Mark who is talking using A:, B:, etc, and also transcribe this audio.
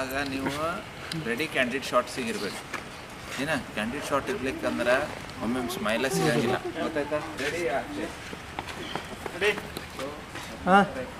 A: ಆಗ ನೀವು ready candid shot ಸಿಗಿರ್ಬೇಕು ಏನ ಕ್ಯಾಂಡಿಡ್ ಶಾಟ್ ಇರ್ಲಿಕ್ಕಂದ್ರೆ ಒಮ್ಮೆ ಸ್ಮೈಲ ಸಿಗಂಗಿಲ್ಲ ಗೊತ್ತಾಯ್ತಾ ರೆಡಿ ರೆಡಿ
B: ಹಾಂ